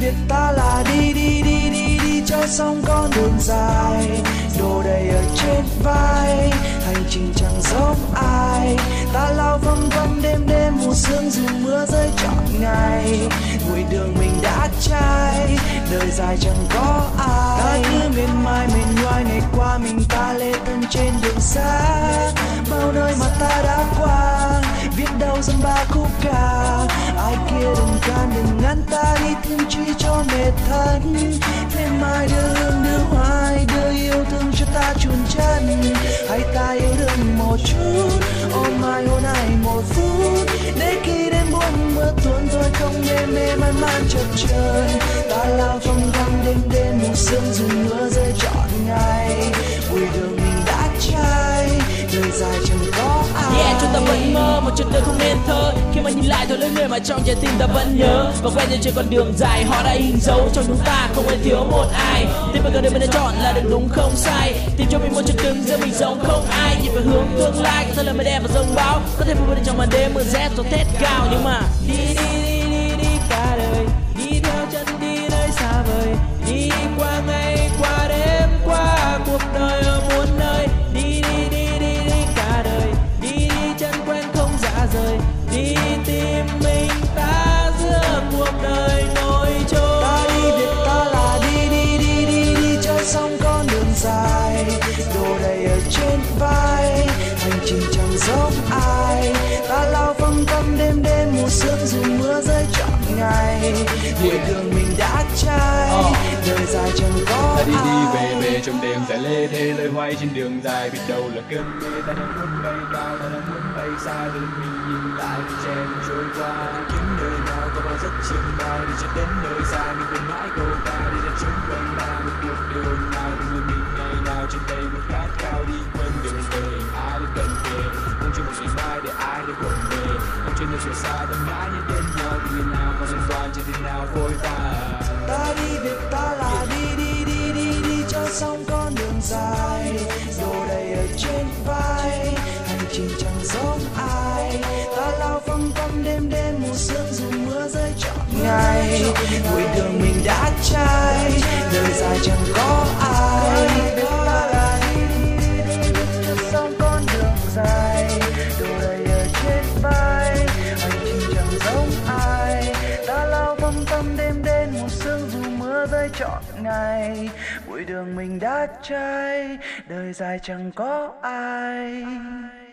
việc ta là đi đi đi đi đi cho xong con đường dài, đồ đầy ở trên vai, hành trình chẳng giống ai. Ta lao vòng quanh đêm đêm mù sương dù mưa rơi trọn ngày, bụi đường mình đã trải, đời dài chẳng có ai. Ta cứ miền mai miền nhoài ngày qua mình ta lê thân trên đường xa, bao nơi mà ta đã qua, biết đâu dăm ba khúc ca. Ai kia đừng can đừng ngăn ta đi thêm chi cho mệt thân, thêm mai đưa hương đưa hoài đưa yêu thương cho ta chôn chân. Hay ta yêu đương một chút ôm mai hôn ai một phút, để khi đêm buồn mưa tuôn thôi không mê mê man man chập chờn. Ta lao vòng vòng đêm đêm mù sương dù mưa rơi trọn ngày, bụi đường mình đã trải, đời dài chẳng có ai. Yeah, chúng ta vẫn mơ một chuyện đời không nên thơ, khi mà nhìn lại thôi lối người mà trong trái tim ta vẫn nhớ, và quen trên con đường dài họ đã hình dấu trong chúng ta không hề thiếu một ai. Tìm về gần đây mình đã chọn là đường đúng không sai, tìm cho mình một chân cứng giữa mình giống không ai, nhìn về hướng tương lai có thể là mây đen và rông bão, có thể vui trong màn đêm mưa rét gió thét cao, nhưng mà đi đi đi đi đi cả đời, đi theo chân đi nơi xa vời, đi qua ngày qua đêm qua cuộc đời ở muôn nơi, đi đi đi đi đi cả đời, đi đi chân quen không dã rời, đi tìm mình ta giữa cuộc đời nổi trôi. Ta đi việc ta là đi đi đi đi đi cho xong con đường dài, đồ đầy ở trên vai, hành trình chẳng giống ai. Ta lao vòng vòng đêm đêm mù sương dù mưa rơi trọn ngày, bụi đường mình đã trải, đời dài chẳng có ta đi ai. đi về về trong đêm dài lê thê lời hoay trên đường dài, biết đâu là cơn mê. Ta đang muốn bay cao, ta đang muốn bay xa, để mình nhìn lại thời gian trôi qua. Kiếm nơi nào có bao rất chiều nào, đi cho đến nơi xa mình quên mãi câu ca. Đi ra chúng quanh ta một cuộc đường nào, từng người mình ngày nào trên đây một khát khao đi quên đường về. Ai đến gần về không cho một ngày mai để ai để buồn về, không trên nơi chiều xa tâm mãi nhớ đến nhau. Thì người nào còn liên quan trên thế nào vội vã. Ta đi việc ta là đi đi đi đi đi cho xong con đường dài, đồ đầy ở trên vai, hành trình chẳng giống ai. Ta lao vòng vòng đêm đêm mù sương dù mưa rơi trọn ngày, bụi đường mình đã trải, đời dài chẳng có ai. Ta là đi đi đi đi đi cho xong con đường dài, đồ đầy ở trên vai, hành trình chẳng giống ai. Ta lao vòng vòng đêm đêm mù sương dù mưa rơi trọn ngày, bụi đường mình đã trải, đời dài chẳng có ai.